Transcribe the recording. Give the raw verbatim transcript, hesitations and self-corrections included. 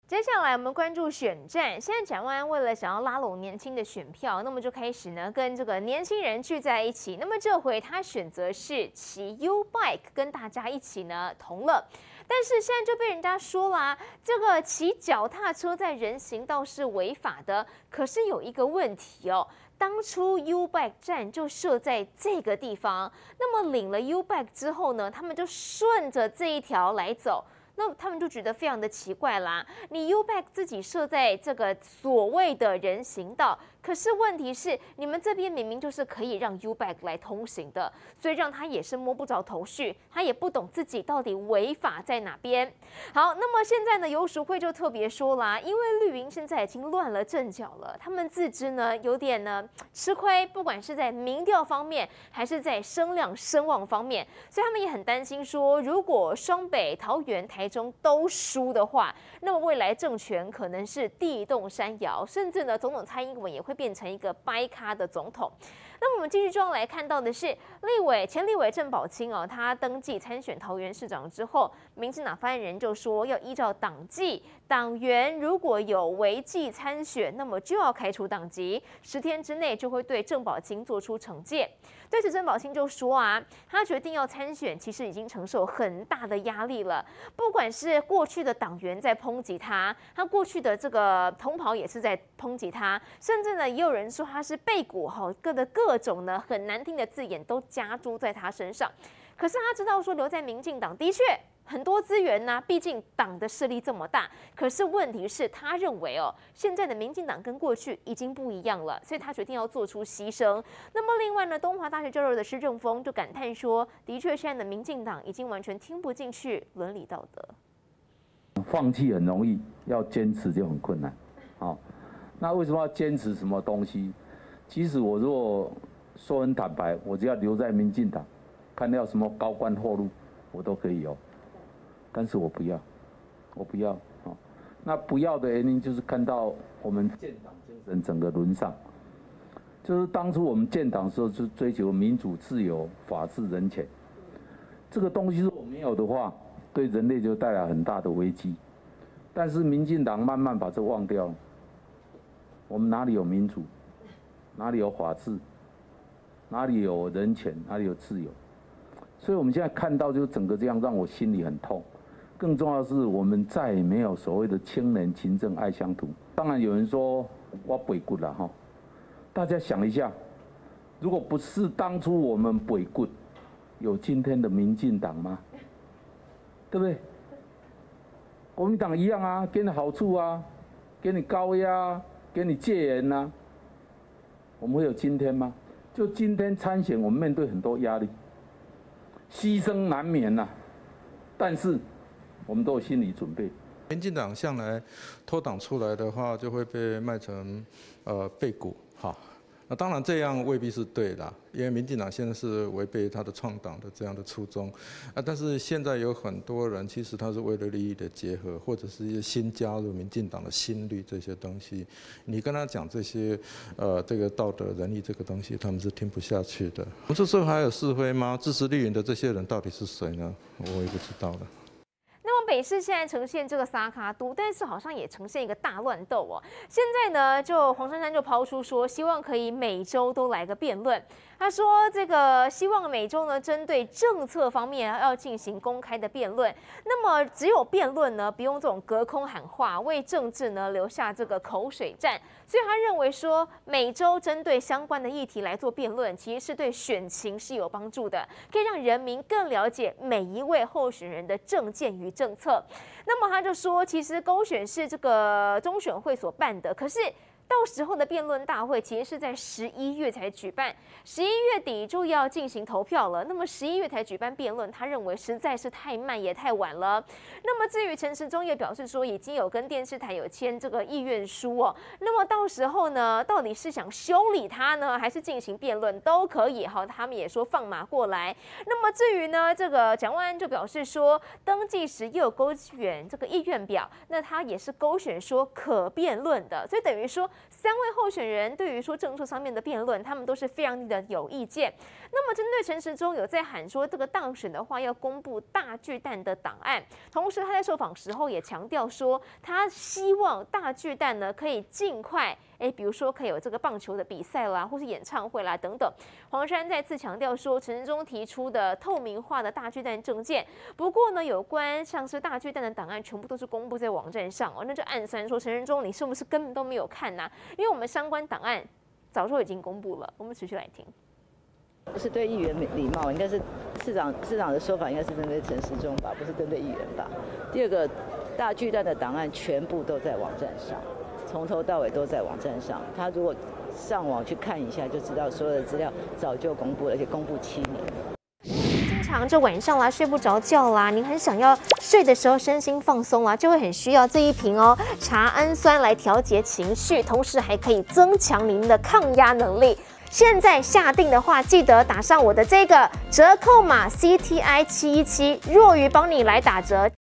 接下来我们关注选战。现在蒋万安为了想要拉拢年轻的选票，那么就开始呢跟这个年轻人聚在一起。那么这回他选择是骑 U bike 跟大家一起呢同乐。但是现在就被人家说啦、啊，这个骑脚踏车在人行道是违法的。可是有一个问题哦，当初 U bike 站就设在这个地方，那么领了 U bike 之后呢，他们就顺着这一条来走。那他们就觉得非常的奇怪啦，你 U bike 自己设在这个所谓的人行道，可是问题是你们这边明明就是可以让 U bike 来通行的，所以让他也是摸不着头绪，他也不懂自己到底违法在哪边。好，那么现在呢，游淑慧就特别说啦，因为绿营现在已经乱了阵脚了，他们自知呢有点呢吃亏，不管是在民调方面还是在声量声望方面，所以他们也很担心说，如果双北、桃园、台中都输的话，那么未来政权可能是地动山摇，甚至呢，总统蔡英文也会变成一个掰咖的总统。那么我们继续中来看到的是，立委前立委郑宝清哦，他登记参选桃园市长之后，民进党发言人就说要依照党纪，党员如果有违纪参选，那么就要开除党籍，十天之内就会对郑宝清做出惩戒。对此，郑宝清就说啊，他决定要参选，其实已经承受很大的压力了。不管是过去的党员在抨击他，他过去的这个同袍也是在抨击他，甚至呢，也有人说他是背骨哈，各的各种呢很难听的字眼都加诸在他身上。可是他知道说留在民进党的确很多资源呢、啊，毕竟党的势力这么大。可是问题是，他认为哦，现在的民进党跟过去已经不一样了，所以他决定要做出牺牲。那么另外呢，东华大学教授的施正峰就感叹说，的确现在的民进党已经完全听不进去伦理道德。 放弃很容易，要坚持就很困难。好、哦，那为什么要坚持什么东西？其实我如果说很坦白，我只要留在民进党，看到什么高官厚禄，我都可以有。但是我不要，我不要。哦，那不要的原因就是看到我们建党精神整个沦丧。就是当初我们建党的时候，是追求民主、自由、法治、人权。这个东西如果没有的话，对人类就带来很大的危机。但是民进党慢慢把这忘掉了。我们哪里有民主？哪里有法治？哪里有人权？哪里有自由？所以我们现在看到就整个这样，让我心里很痛。更重要的是，我们再也没有所谓的清廉、勤政、爱乡土。当然有人说我背骨了哈，大家想一下，如果不是当初我们背骨，有今天的民进党吗？对不对？国民党一样啊，给你好处啊，给你高压，给你戒严啊，我们会有今天吗？就今天参选，我们面对很多压力，牺牲难免呐、啊，但是我们都有心理准备。 民进党向来脱党出来的话，就会被卖成呃背骨哈。那当然这样未必是对的，因为民进党现在是违背他的创党的这样的初衷啊。但是现在有很多人其实他是为了利益的结合，或者是一些新加入民进党的新绿这些东西，你跟他讲这些呃这个道德仁义这个东西，他们是听不下去的。我们这社会还有是非吗？支持绿营的这些人到底是谁呢？我也不知道了。 那么北市现在呈现这个撒卡都，但是好像也呈现一个大乱斗哦。现在呢，就黄珊珊就抛出说，希望可以每周都来个辩论。他说，这个希望每周呢，针对政策方面要进行公开的辩论。那么只有辩论呢，不用这种隔空喊话，为政治呢留下这个口水战。所以他认为说，每周针对相关的议题来做辩论，其实是对选情是有帮助的，可以让人民更了解每一位候选人的政见与政策。那么他就说，其实勾选是这个中选会所办的，可是到时候的辩论大会其实是在十一月才举办，十一月底就要进行投票了。那么十一月才举办辩论，他认为实在是太慢也太晚了。那么至于陈时中也表示说，已经有跟电视台有签这个意愿书哦。那么到时候呢，到底是想修理他呢，还是进行辩论都可以哈。他们也说放马过来。那么至于呢，这个蒋万安就表示说，登记时又有勾选这个意愿表，那他也是勾选说可辩论的，所以等于说。 三位候选人对于说政策上面的辩论，他们都是非常的有意见。那么针对陈时中有在喊说，这个当选的话要公布大巨蛋的档案，同时他在受访时候也强调说，他希望大巨蛋呢可以尽快。哎，比如说可以有这个棒球的比赛啦，或是演唱会啦等等。黄珊再次强调说，陈时中提出的透明化的大巨蛋政见，不过呢，有关像是大巨蛋的档案，全部都是公布在网站上哦，那就暗算说陈时中你是不是根本都没有看呐、啊？因为我们相关档案早就已经公布了。我们持续来听。 不是对议员礼貌，应该是市长市长的说法应该是针对陈时中吧，不是针对议员吧。第二个，大巨蛋的档案全部都在网站上。从头到尾都在网站上，他如果上网去看一下，就知道所有的资料早就公布了，而且公布七年。 经常这晚上啦睡不着觉啦，您很想要睡的时候身心放松啦，就会很需要这一瓶哦茶氨酸来调节情绪，同时还可以增强您的抗压能力。现在下定的话，记得打上我的这个折扣码 C T I 七一七，若愚帮你来打折。